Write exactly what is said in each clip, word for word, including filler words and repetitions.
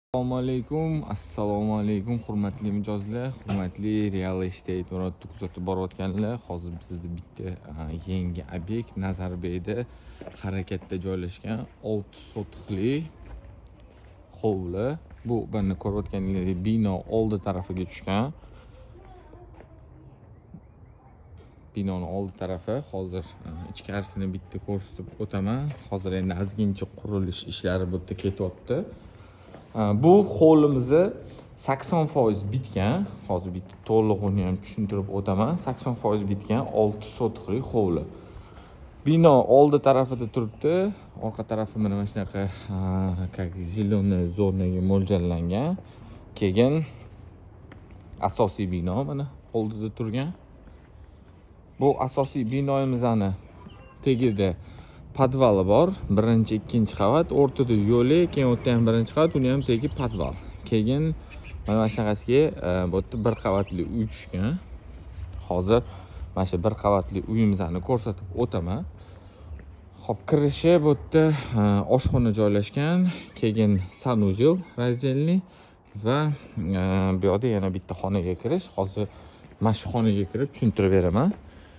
Assalomu alaykum, assalomu alaykum hurmatli mijozlar, hurmatli Real Estate Murodni kuzatib borayotganlar. Hozir bizda bitta yangi obyekt Nazarbayda harakatda joylashgan olti sotixli hovli. Bu buni ko'rayotganingizdek bino oldi tarafiga tushgan. Binoning oldi tarafi. Hozir ichkarisini bitta ko'rsatib o'taman. Hozir endi ozgincha qurilish ishlari bu yerda ketyapti. Bu hovlimizni sakson foiz bitgan. Hozir bitta to'lig'ini ham tushuntirib o'taman. sakson foiz bitgan olti sotixli hovli. Bino oldi tarafida turibdi. Orqa tarafi mana shunaqa как zелёный zonaga mo'ljallangan. Keyin asosiy bino mana oldida turgan. Bu asosiy binoyimizni tagida podvali bor. Birinchi, ikkinchi qavat, o'rtada yo'li, keyin o'tda ham birinchi qavat, uni ham tegi podval. Keyin mana shunaqasiga bu yerda bir qavatli uy tushgan. Hozir mana shu bir qavatli uyimizni ko'rsatib o'taman. Xo'p, kirishi bu yerda oshxona joylashgan, keyin sanuzel razdelli va bu yerda yana bitta xonaga kirish. Hozir mana shu xonaga kirib tushuntirib beraman.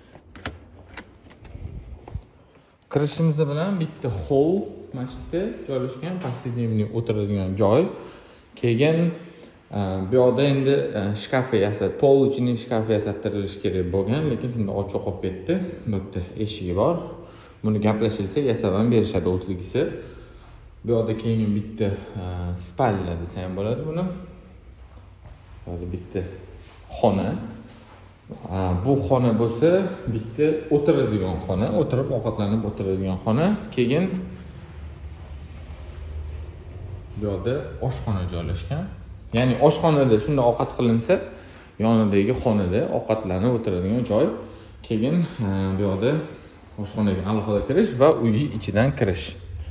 Kirishimiz bilan bitta hol masjidda joylashgan, posledniy o'tiradigan joy. Keyin bu yerda endi shkaf yasat, polnichniy shkaf yasattirilishi kerak bo'lgan, lekin shunda ochiq qolib ketdi. Bu yerda eshigi bor. Buni gaplashilsa yasab ham berishadi o'zligisi. Bu yerda keyin bitta spalna desa ham bo'ladi buni. Hozir bitta xona. Bu xona bo'lsa bitta o'tiradigan xona, o'tirib ovqatlanib o'tiradigan xona. Keyin bu yerda oshxona joylashgan. Ya'ni oshxonada shunda ovqat qilinsa, yonidagi xonada ovqatlanib o'tiradigan joy. Keyin bu yerda oshxonaga alohida kirish va uy ichidan kirish.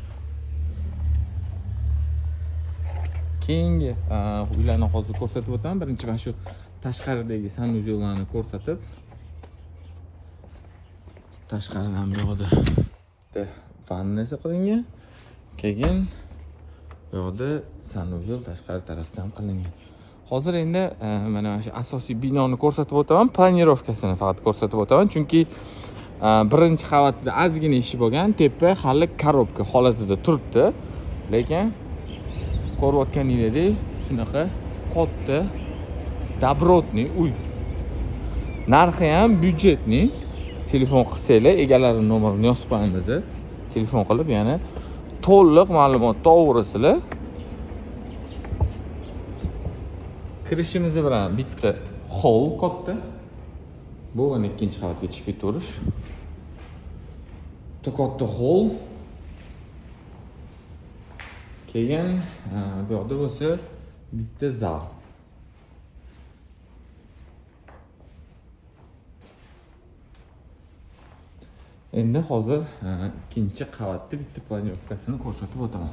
Keyingi uylarni hozir ko'rsatib o'taman. Birinchi mana shu tashqaridagi sanuzellarni ko'rsatib, tashqaridan bu yerda vannasi qilingan. Keyin bu yerda sanuzel tashqari tarafdan qilingan. Hozir endi mana shu asosiy binoni ko'rsatib o'taman, planirovkasini faqat ko'rsatib o'taman, chunki birinchi qavatida ozgina ishi bo'lgan, tepa hali korobka holatida turibdi. Lekin ko'rayotganingizdek shunaqa katta Dobrotniy uy. Narxi ham byudjetniy. Telefon qilsanglar, egalari nomerini yozib qo'yamiz. Telefon qilib, yana to'liq ma'lumot to'g'risizlar. Kirishimiz bilan bitta hol katta. Bu yana ikkinchi qavatga chiqib ketaverish. Bitta katta hol. Keyin bu yerda bo'lsa bitta zal. Endi hozir ikkinchi qavatda bitta planirovkasini ko'rsatib o'taman.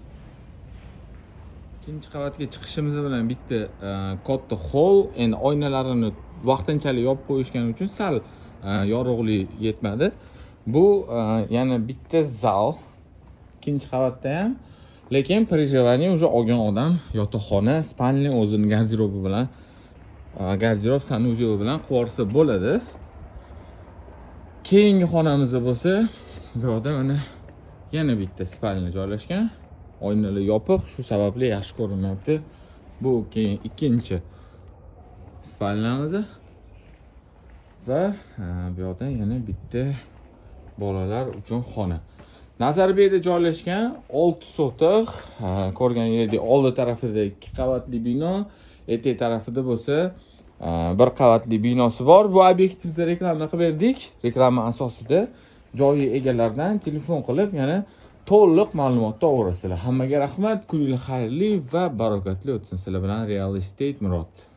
Ikkinchi qavatga chiqishimiz bilan bitta katta hol, endi oynalarini vaqtinchalik yopib qo'yishgani uchun sal yorug'lik yetmadi. Bu yana bitta zal. Ikkinchi qavatda ham, lekin prejevaniya уже olgan odam yotoqxona, spalni o'zini garderobi bilan, garderob sanuzel bilan qo'rsa bo'ladi. Keyingi xonamiz bo'lsa, bu yerda mana yana bitta spalna joylashgan. Oynalar yopiq, shu sababli yaxshi ko'rinmayapti. Bu keyin ikkinchi spalnamiz va bu yerda yana bitta bolalar uchun xona. Nazarbayda joylashgan olti sotix, ko'rganingizdek oldi tarafida ikki qavatli bino, etek tarafida bo'lsa bir qavatli binosi bor. Bu obyektni biz reklama qilib berdik. Reklama asosida joyi egalaridan telefon qilib, yana to'liq ma'lumot to'g'risizlar. Hammaga rahmat, kuninglar xayrli va barokatli o'tsin. Sizlar bilan Real Estate Murod.